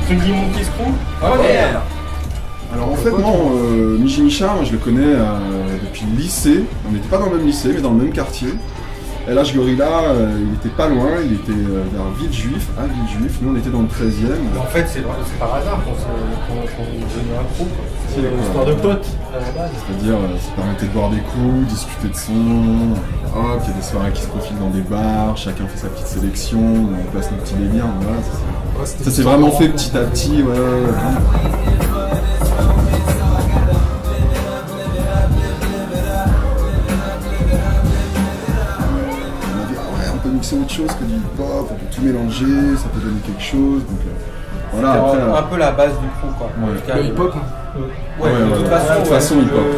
Funky Monkey Screw. Ouais. Alors en fait, non, Michi Micha, moi je le connais depuis le lycée. On n'était pas dans le même lycée, mais dans le même quartier. LH Gorilla, il était pas loin, il était vers Villejuif, à Villejuif. Nous on était dans le 13e. En fait, c'est par hasard qu'on est devenu un groupe. C'est une histoire de potes à la base. C'est-à-dire, ça permettait de boire des coups, discuter de son. Hop, il y a des soirées qui se profilent dans des bars, chacun fait sa petite sélection, on place nos petits délires. Voilà, ça s'est vraiment fait petit à petit. Ouais. Mixer autre chose que du hip-hop, on peut tout mélanger, ça peut donner quelque chose. Donc voilà, après, un peu la base du crew quoi. Ouais. Le hip-hop. Ouais, de toute façon, hip-hop. Ouais.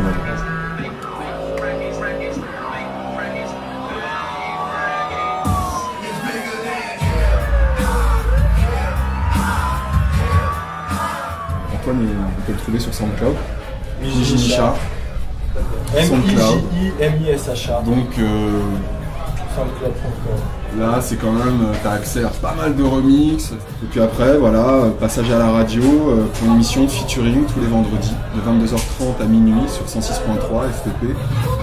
Antoine, on peut le trouver sur SoundCloud. Michi Micha. M-I-J-I-M-I-S-H-A. Donc là, c'est quand même, t'as accès à pas mal de remix. Et puis après, voilà, passage à la radio pour une émission de featuring tous les vendredis, de 22h30 à minuit sur 106.3 FTP.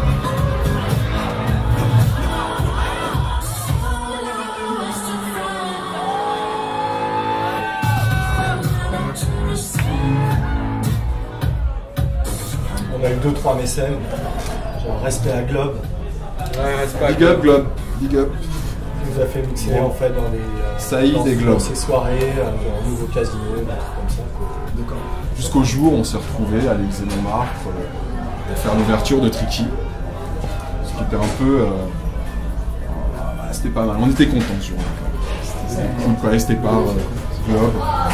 On a eu 2-3 mécènes, genre respect à Globe. Ouais, Big up, Globe, big up. Il nous a fait mixer en fait dans des Saïd et Globe. dans ces soirées, dans un nouveau casino, des trucs comme ça. D'accord. Jusqu'au jour où on s'est retrouvés à l'Élysée Montmartre pour faire l'ouverture de Tricky. Ce qui était un peu. C'était pas mal. On était contents ce jour-là. C'était cool quoi. C'était par Globe.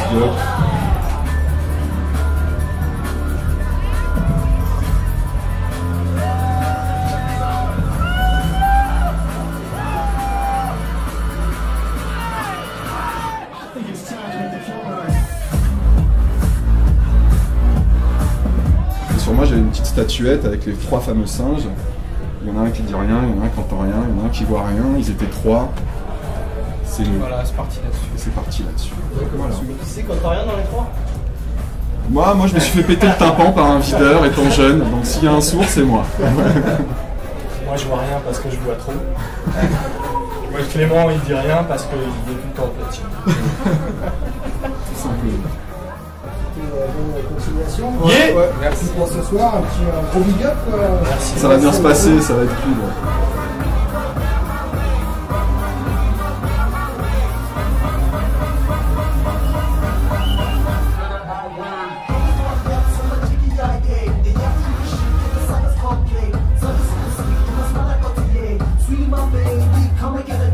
Sur moi, j'avais une petite statuette avec les 3 fameux singes. Il y en a un qui dit rien, il y en a un qui entend rien, il y en a un qui voit rien. Ils étaient 3. C'est nous. Voilà, c'est parti là-dessus. Et c'est parti là-dessus. Voilà. Tu sais quand t'as rien dans les 3 ? Moi, je me suis fait péter le tympan par un videur étant jeune. Donc s'il y a un sourd, c'est moi. Moi, je vois rien parce que je bois trop. Moi, Clément, il dit rien parce qu'il est tout le temps platine. Tout simplement. Bonne continuation. Yeah. Ouais. Merci pour ce soir, un gros big up. Merci. Ça va bien se passer, ça va être cool. Sweet my baby, come and get a